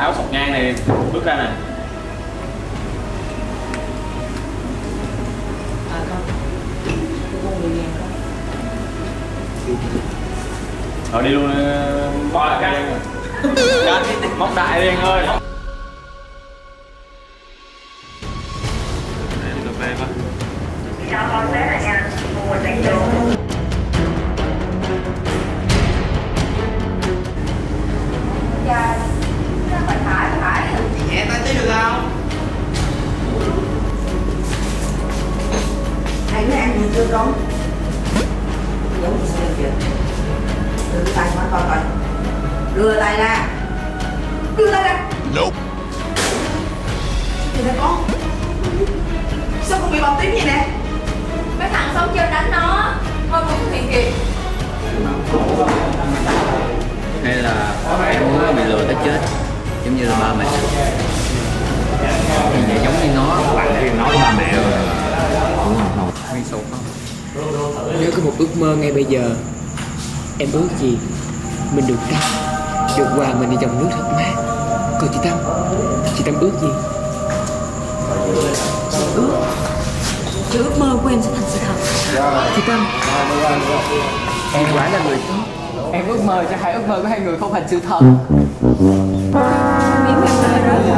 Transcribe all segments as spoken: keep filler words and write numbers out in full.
áo sọc ngang này bước ra nè. À không, tôi buông người nhà đó. Rồi đi luôn. Bỏ cái móc đại đi anh ơi. Cà phê quá. Chào con bé là nha, mua đánh đồ. Dạ, phải thải, phải. Nhẹ tay tí được không? Anh nói ăn gì chưa con? Giống như sao kìa. Đưa tay qua coi coi. Đưa tay ra. Đưa tay ra. Nope. Gì nè con? Sao con bị bầm tím vậy nè? Mấy thằng sống chơi đánh nó. Thôi cũng thực hiện kịp. Hay là em muốn bị lừa tới chết, giống như là ba mẹ. Thì vậy giống như nó, bạn thì nói ba mẹ rồi. Đúng không? Hay sâu không? Nếu có một ước mơ ngay bây giờ, em ước gì? Mình được Tâm, được hòa mình ở dòng nước thật mát. Còn chị Tâm, chị Tâm ước gì? Chị ước Chị ước mơ của em sẽ thành sự thật. Chị Tâm, em quả là người tốt. Em ước mơ cho hai ước mơ của hai người không thành sự thật. Miếng em rơi rớt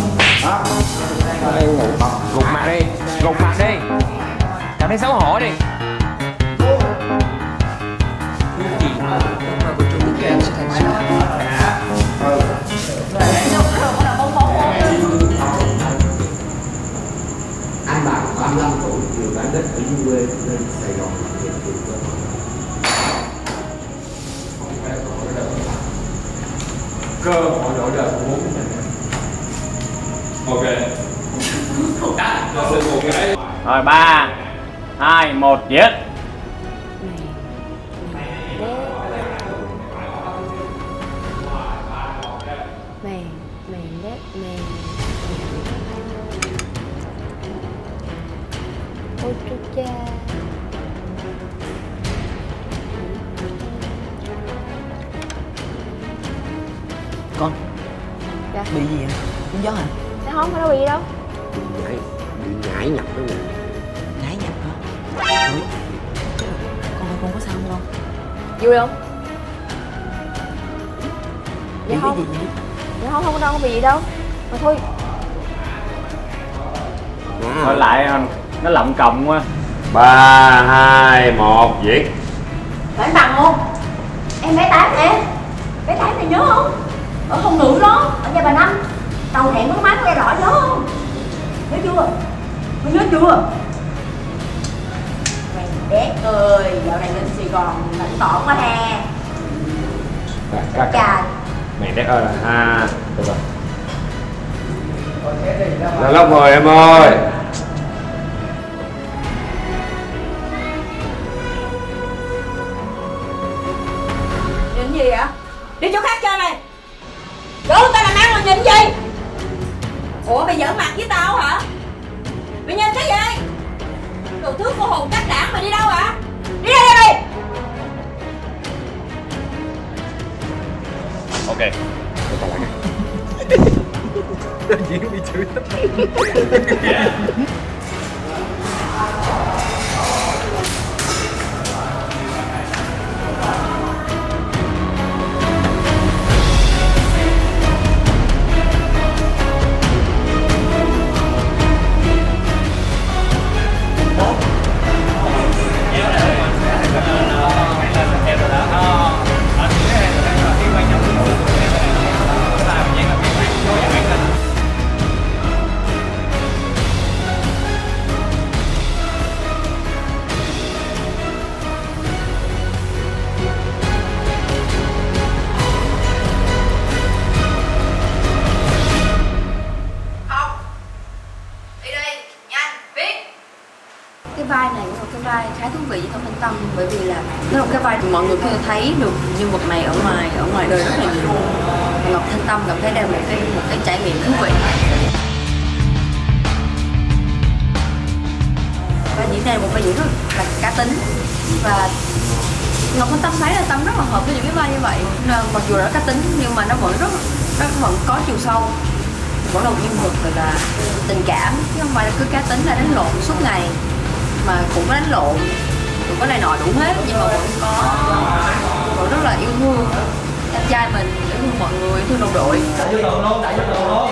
rồi. Gục mặt đi, gục mặt đi. Cảm thấy xấu hổ đi. Ước mơ của chúng ta sẽ thành sự thật. Anh bạn ba mươi lăm tuổi, vừa bán đất ở dưới quê lên Sài Gòn nhận tiền cơ. Cơ hội đổi đời của bố mình. Ok. Rồi ba, hai, một, giết. Mày, mày đét, mày. Ôi chú cha. Con, Dạ. bị gì vậy? Trúng gió hả? Nó không có đâu bị gì đâu. Nhảy, bị nhảy nhập đó nè. Nhái nhập hả? Ủa? Con ơi, con có sao không con? Vui không? Dạ Bị không. cái gì vậy? Dạ không, không có đâu có bị gì đâu. Mà thôi. Thôi lại nó lộng cộng quá. Ba, hai, một, giết. Phải bằng không? Em bé tám nè. Bé tám này nhớ không? Ở không nữ đó, ở nhà bà Năm. Đầu hẹn với má nghe rõ nhớ không? Nhớ chưa? Mày nhớ chưa? Mày đét ơi, dạo này lên Sài Gòn lãnh tỏn quá ha. Chà. Mày đét ơi là ha. Được rồi. Là lóc rồi em ơi. Nhìn gì vậy? Đi chỗ khác chơi này. Chỗ tao làm ăn mà nhìn gì? Ủa mày giỡn mặt với tao hả? Mày nhìn cái gì? Đồ thước cô hồn cắt đảng mày đi đâu hả? Đi ra đây đi. Ok. Tôi còn lại Đơn diễn bị chửi. Cái vai này cũng là cái vai khá thú vị với Ngọc Thanh Tâm, bởi vì là nó là cái vai mọi người có thể thấy được nhân vật này ở ngoài ở ngoài đời rất là nhiều. Và Ngọc Thanh Tâm cảm thấy đây là một cái một cái trải nghiệm thú vị. Vai diễn này là một vai diễn rất là cá tính, và Ngọc Thanh Tâm thấy là Tâm rất là hợp với những cái vai như vậy. Nên mặc dù là cá tính nhưng mà nó vẫn rất nó vẫn có chiều sâu, vẫn là một nhân vật gọi là tình cảm chứ không phải là cứ cá tính là đánh lộn suốt ngày, mà cũng có đánh lộn, cũng có này nọ đủ hết, nhưng mà vẫn có vẫn rất là yêu thương anh trai mình, yêu thương mọi người, yêu thương đồng đội. Đại vô đường luôn, đại vô đường luôn.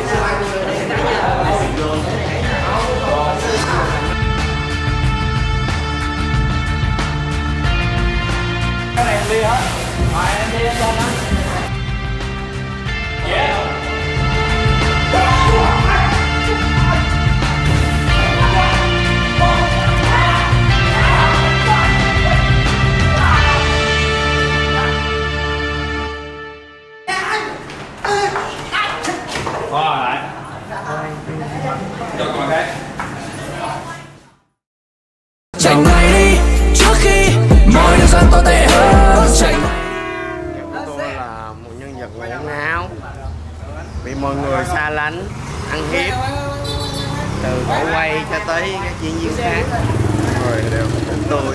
Cái này em đi hết. Rồi em đi lên đó. Yeah. Rồi lại. Cho con cái. Chạy ngay đi trước khi mọi điều gian tồi tệ hơn. Chạy. Tôi là một nhân vật ngổ ngáo, bị mọi người xa lánh, ăn hiếp, từ cổ quay cho tới các diễn viên khác, rồi đều đến tôi.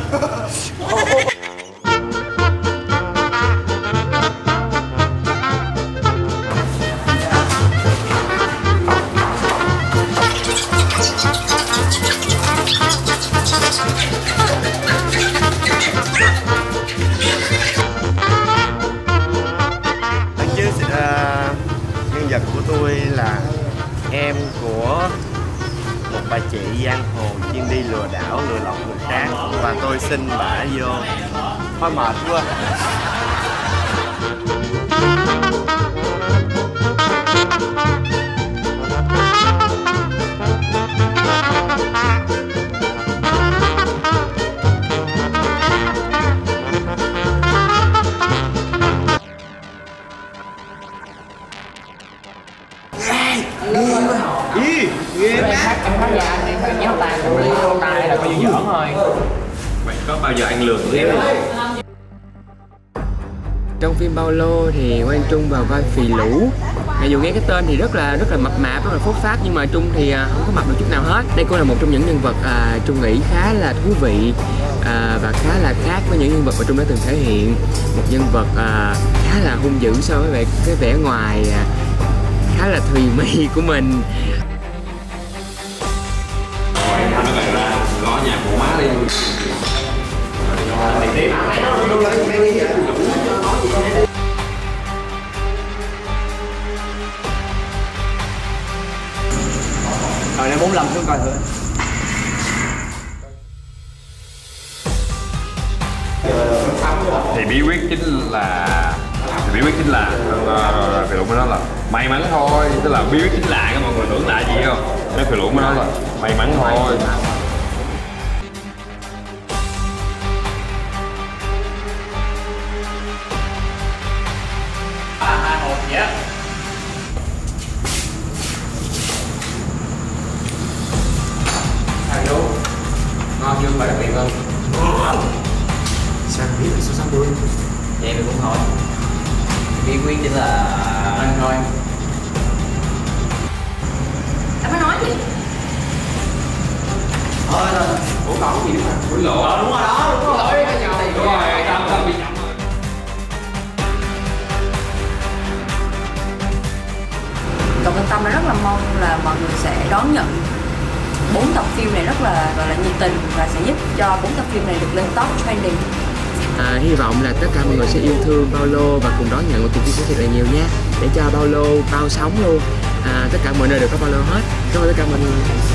Nhân vật của tôi là em của một bà chị giang hồ chuyên đi lừa đảo, lừa lọc người khác, và tôi xin bả vô. Thôi mệt quá. Mày có bao giờ ăn lừa tụi em không? Trong phim Paulo thì Quang Trung vào vai Phì Lũ. Mặc dù nghe cái tên thì rất là rất là mập mạp, rất là phốt phát, nhưng mà Trung thì không có mập được chút nào hết. Đây cũng là một trong những nhân vật à, Trung nghĩ khá là thú vị à, và khá là khác với những nhân vật mà Trung đã từng thể hiện. Một nhân vật à, khá là hung dữ so với cái vẻ ngoài à, khá là thùy mị của mình. Nó lại ra gõ nhà của má đi. Đi tiếp. Rồi để bốn mươi lăm xuống coi thử. Thì bí quyết chính là thì bí quyết chính là Phì Lũ mới nói là may mắn thôi, tức là bí quyết chính là các mọi người tưởng là gì không? Cái Phì Lũ mới nói là may mắn thôi. ba hai một nhé. Sao vô? Ngon chưa và đặc biệt không? Sao biết là số sáu mươi? Vậy mình cũng hỏi. Bí quyết chính là Anh thôi. Em mới nói gì? Thôi thôi. Ủa còn cái gì nữa mà? Quỷ lộ. Ờ đúng rồi đó, đúng rồi. Đúng rồi, tao tao bị nhầm rồi. Cộng Thanh Tâm rất là mong là mọi người sẽ đón nhận bốn tập phim này rất là gọi là nhiệt tình và sẽ giúp cho bốn tập phim này được lên top trending. À, hy vọng là tất cả mọi người sẽ yêu thương Paulo và cùng đón nhận một tình yêu thật là nhiều nha, để cho Paulo bao sóng luôn. À, tất cả mọi nơi đều có Paulo hết. Cảm ơn tất cả mọi người.